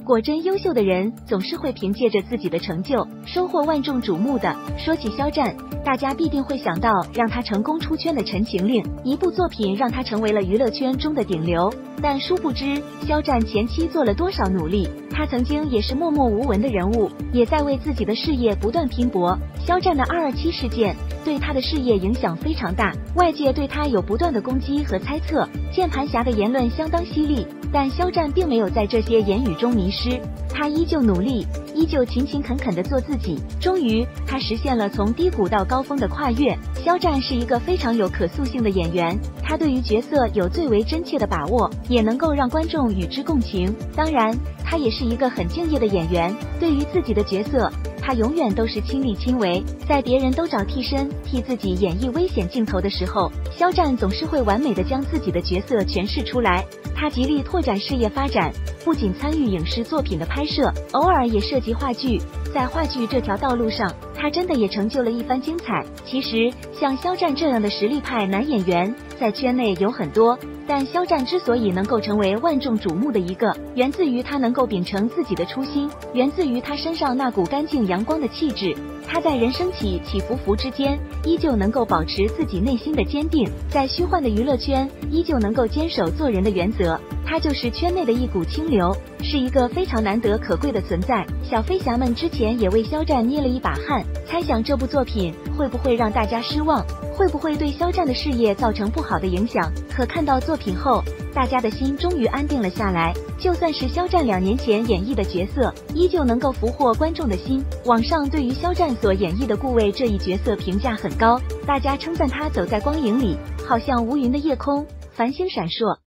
果真优秀的人总是会凭借着自己的成就收获万众瞩目的。说起肖战，大家必定会想到让他成功出圈的《陈情令》，一部作品让他成为了娱乐圈中的顶流。但殊不知，肖战前期做了多少努力？他曾经也是默默无闻的人物，也在为自己的事业不断拼搏。肖战的227事件对他的事业影响非常大，外界对他有不断的攻击和猜测，键盘侠的言论相当犀利。但肖战并没有在这些言语中迷失，他依旧努力，依旧勤勤恳恳地做自己。终于，他实现了从低谷到高峰的跨越。肖战是一个非常有可塑性的演员，他对于角色有最为真切的把握，也能够让观众与之共情。当然，他也是一个很敬业的演员，对于自己的角色，他永远都是亲力亲为。在别人都找替身替自己演绎危险镜头的时候，肖战总是会完美的将自己的角色诠释出来。他极力拓展事业发展，不仅参与影视作品的拍摄，偶尔也涉及话剧。在话剧这条道路上，他真的也成就了一番精彩。其实，像肖战这样的实力派男演员，在圈内有很多。但肖战之所以能够成为万众瞩目的一个，源自于他能够秉承自己的初心，源自于他身上那股干净阳光的气质。他在人生起起伏伏之间，依旧能够保持自己内心的坚定，在虚幻的娱乐圈，依旧能够坚守做人的原则。他就是圈内的一股清流，是一个非常难得可贵的存在。小飞侠们之前也为肖战捏了一把汗，猜想这部作品会不会让大家失望，会不会对肖战的事业造成不好的影响。可看到作品后，大家的心终于安定了下来。就算是肖战2年前演绎的角色，依旧能够俘获观众的心。网上对于肖战所演绎的顾魏这一角色评价很高，大家称赞他走在光影里，好像无云的夜空，繁星闪烁。